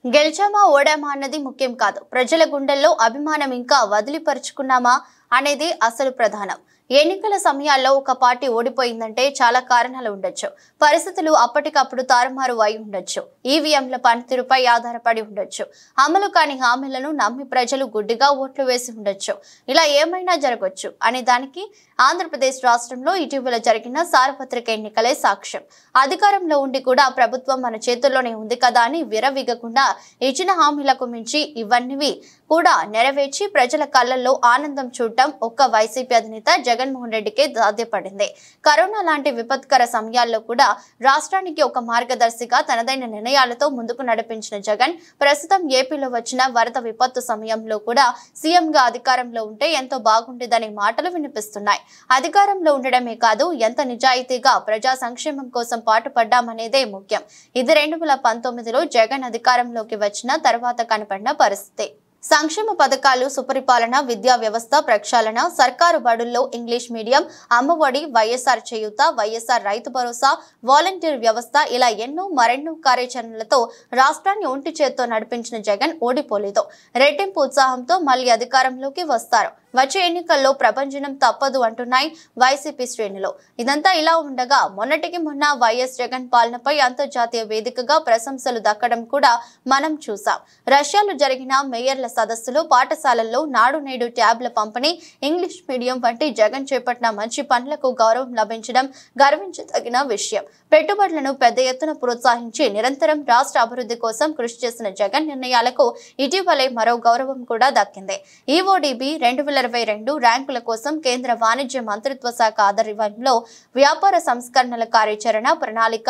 గెలిచామా ఓడామా అన్నది ముఖ్యం కాదు. ప్రజల గుండెల్లో అభిమానం ఇంకా వదిలిపరుచుకున్నామా అనేది అసలు ప్రధానం. ఎన్నికల సమయాల్లో ఒక పార్టీ ఓడిపోయిందంటే చాలా కారణాలు ఉండొచ్చు. పరిస్థితులు అప్పటికప్పుడు తారుమారు అయి ఉండొచ్చు. ఈవీఎంల పనితీరుపై ఆధారపడి ఉండొచ్చు. అమలు కాని హామీలను నమ్మి ప్రజలు గుడ్డిగా ఓట్లు వేసి ఉండొచ్చు. ఇలా ఏమైనా జరగొచ్చు అనే దానికి ఆంధ్రప్రదేశ్ రాష్ట్రంలో ఇటీవల జరిగిన సార్వత్రిక ఎన్నికలే సాక్ష్యం. అధికారంలో ఉండి కూడా ప్రభుత్వం మన చేతుల్లోనే ఉంది కదా అని విరవిగకుండా ఇచ్చిన హామీలకు మించి ఇవన్నీ కూడా నెరవేర్చి ప్రజల కళ్ళల్లో ఆనందం చూడటం ఒక్క వైసీపీ అధినేత జగన్మోహన్ రెడ్డికే సాధ్యపడింది. కరోనా లాంటి విపత్కర సమయాల్లో కూడా రాష్ట్రానికి ఒక మార్గదర్శిగా తనదైన నిర్ణయాలతో ముందుకు నడిపించిన జగన్ ప్రస్తుతం ఏపీలో వచ్చిన వరద విపత్తు సమయంలో కూడా సీఎంగా అధికారంలో ఉంటే ఎంతో బాగుండేదనే మాటలు వినిపిస్తున్నాయి. అధికారంలో ఉండడమే కాదు, ఎంత నిజాయితీగా ప్రజా సంక్షేమం కోసం పాటుపడ్డామనేదే ముఖ్యం. ఇది 2019లో జగన్ అధికారంలోకి వచ్చిన తర్వాత కనపడిన పరిస్థితి. సంక్షేమ పథకాలు, సుపరిపాలన, విద్యా వ్యవస్థ ప్రక్షాళన, సర్కారు బడుల్లో ఇంగ్లీష్ మీడియం, అమ్మఒడి, వైఎస్ఆర్ చేయూత, వైఎస్ఆర్ రైతు భరోసా, వాలంటీర్ వ్యవస్థ ఇలా మరెన్నో కార్యాచరణలతో రాష్ట్రాన్ని ఒంటి చేత్తో నడిపించిన జగన్ ఓడిపోలేదు. రెట్టింపు ఉత్సాహంతో మళ్లీ అధికారంలోకి వస్తారు. వచ్చే ఎన్నికల్లో ప్రభంజనం తప్పదు అంటున్నాయి వైసీపీ శ్రేణులు. ఇదంతా ఇలా ఉండగా మొన్నటికి మొన్న వైఎస్ జగన్ పాలనపై అంతర్జాతీయ వేదికగా ప్రశంసలు దక్కడం కూడా మనం చూసాం. రష్యాలో జరిగిన మేయర్ల సదస్సులో పాఠశాలల్లో నాడు నేడు ట్యాబ్ల పంపిణీ, ఇంగ్లీష్ మీడియం వంటి జగన్ చేపట్టిన మంచి పనులకు గౌరవం లభించడం గర్వించదగిన విషయం. పెట్టుబడులను పెద్ద ఎత్తున ప్రోత్సహించి నిరంతరం రాష్ట్ర అభివృద్ధి కోసం కృషి చేసిన జగన్ నిర్ణయాలకు ఇటీవలే మరో గౌరవం కూడా దక్కింది. ఈఓడిబి 2022 ర్యాంకుల కోసం కేంద్ర వాణిజ్య మంత్రిత్వ శాఖ ఆధ్వర్యంలో వ్యాపార సంస్కరణల కార్యాచరణ ప్రణాళిక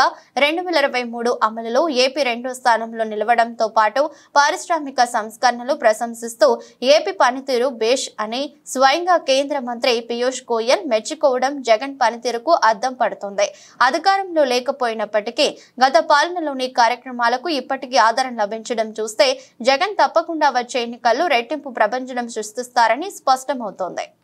2023 అమలులో ఏపీ 2వ స్థానంలో నిలవడంతో పాటు పారిశ్రామిక సంస్కరణలు ప్రశంసిస్తూ ఏపీ పనితీరు బేష్ అని స్వయంగా కేంద్ర మంత్రి పీయూష్ గోయల్ మెచ్చుకోవడం జగన్ పనితీరుకు అద్దం పడుతుంది. అధికారంలో లేకపోయినప్పటికీ గత పాలనలోని కార్యక్రమాలకు ఇప్పటికీ ఆదరణ లభించడం చూస్తే జగన్ తప్పకుండా వచ్చే ఎన్నికల్లో రెట్టింపు ప్రభంజనం సృష్టిస్తారని స్పష్టమవుతోంది.